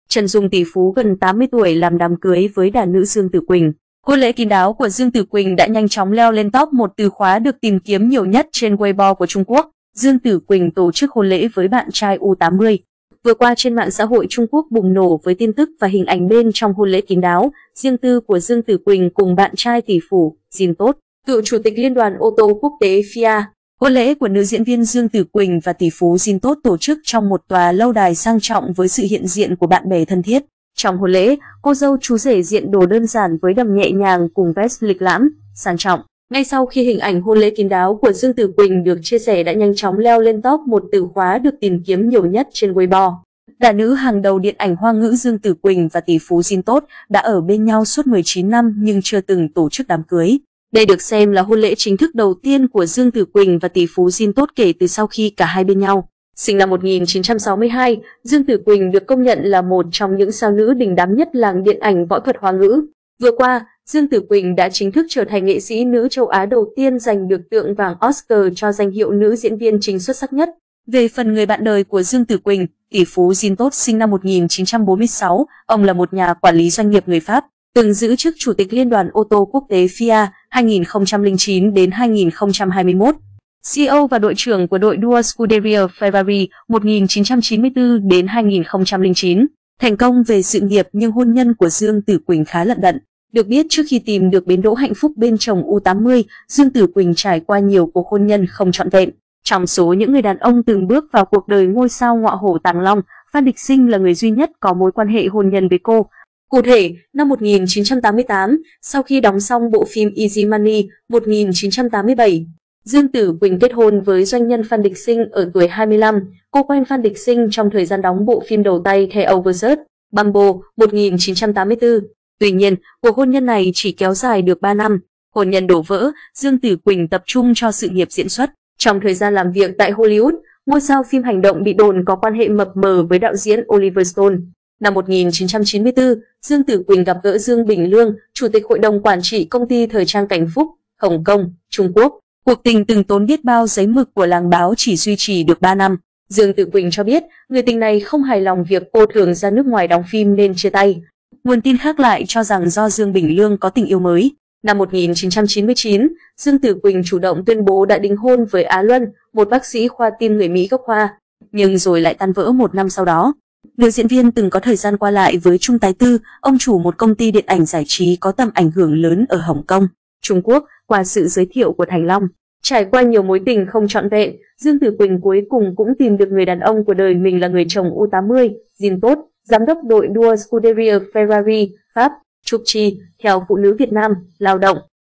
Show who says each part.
Speaker 1: Trần Dung tỷ phú gần 80 tuổi làm đám cưới với đàn nữ Dương Tử Quỳnh. Hôn lễ kín đáo của Dương Tử Quỳnh đã nhanh chóng leo lên top một từ khóa được tìm kiếm nhiều nhất trên Weibo của Trung Quốc. Dương Tử Quỳnh tổ chức hôn lễ với bạn trai U80. Vừa qua trên mạng xã hội Trung Quốc bùng nổ với tin tức và hình ảnh bên trong hôn lễ kín đáo, riêng tư của Dương Tử Quỳnh cùng bạn trai tỷ phú Jin Tốt, cựu chủ tịch Liên đoàn ô tô quốc tế FIA. Hôn lễ của nữ diễn viên Dương Tử Quỳnh và tỷ phú Jin Tốt tổ chức trong một tòa lâu đài sang trọng với sự hiện diện của bạn bè thân thiết. Trong hôn lễ, cô dâu chú rể diện đồ đơn giản với đầm nhẹ nhàng cùng vest lịch lãm, sang trọng. Ngay sau khi hình ảnh hôn lễ kín đáo của Dương Tử Quỳnh được chia sẻ đã nhanh chóng leo lên top một từ khóa được tìm kiếm nhiều nhất trên Weibo. Đàn nữ hàng đầu điện ảnh Hoa ngữ Dương Tử Quỳnh và tỷ phú Jin Tốt đã ở bên nhau suốt 19 năm nhưng chưa từng tổ chức đám cưới. Đây được xem là hôn lễ chính thức đầu tiên của Dương Tử Quỳnh và tỷ phú Jin Tốt kể từ sau khi cả hai bên nhau. Sinh năm 1962, Dương Tử Quỳnh được công nhận là một trong những sao nữ đình đám nhất làng điện ảnh võ thuật Hoa ngữ. Vừa qua, Dương Tử Quỳnh đã chính thức trở thành nghệ sĩ nữ châu Á đầu tiên giành được tượng vàng Oscar cho danh hiệu nữ diễn viên chính xuất sắc nhất. Về phần người bạn đời của Dương Tử Quỳnh, tỷ phú Jin Tốt sinh năm 1946, ông là một nhà quản lý doanh nghiệp người Pháp, từng giữ chức chủ tịch Liên đoàn ô tô quốc tế FIA 2009 đến 2021. CEO và đội trưởng của đội đua Scuderia Ferrari 1994 đến 2009. Thành công về sự nghiệp nhưng hôn nhân của Dương Tử Quỳnh khá lận đận. Được biết trước khi tìm được bến đỗ hạnh phúc bên chồng U80, Dương Tử Quỳnh trải qua nhiều cuộc hôn nhân không trọn vẹn. Trong số những người đàn ông từng bước vào cuộc đời ngôi sao ngọa hổ Tàng Long, Phan Địch Sinh là người duy nhất có mối quan hệ hôn nhân với cô. Cụ thể, năm 1988, sau khi đóng xong bộ phim Easy Money 1987, Dương Tử Quỳnh kết hôn với doanh nhân Phan Địch Sinh ở tuổi 25. Cô quen Phan Địch Sinh trong thời gian đóng bộ phim đầu tay The Overseas, Bumble 1984. Tuy nhiên, cuộc hôn nhân này chỉ kéo dài được 3 năm. Hôn nhân đổ vỡ, Dương Tử Quỳnh tập trung cho sự nghiệp diễn xuất. Trong thời gian làm việc tại Hollywood, ngôi sao phim hành động bị đồn có quan hệ mập mờ với đạo diễn Oliver Stone. Năm 1994, Dương Tử Quỳnh gặp gỡ Dương Bình Lương, chủ tịch hội đồng quản trị công ty thời trang Cảnh Phúc, Hồng Kông, Trung Quốc. Cuộc tình từng tốn biết bao giấy mực của làng báo chỉ duy trì được 3 năm. Dương Tử Quỳnh cho biết, người tình này không hài lòng việc cô thường ra nước ngoài đóng phim nên chia tay. Nguồn tin khác lại cho rằng do Dương Bình Lương có tình yêu mới. Năm 1999, Dương Tử Quỳnh chủ động tuyên bố đã đính hôn với Á Luân, một bác sĩ khoa tim người Mỹ gốc Hoa, nhưng rồi lại tan vỡ một năm sau đó. Nữ diễn viên từng có thời gian qua lại với Trung Tái Tư, ông chủ một công ty điện ảnh giải trí có tầm ảnh hưởng lớn ở Hồng Kông, Trung Quốc, qua sự giới thiệu của Thành Long. Trải qua nhiều mối tình không trọn vẹn, Dương Tử Quỳnh cuối cùng cũng tìm được người đàn ông của đời mình là người chồng U80, Jin Tốt, giám đốc đội đua Scuderia Ferrari, Pháp, Chúc Chi, theo Phụ nữ Việt Nam, Lao động.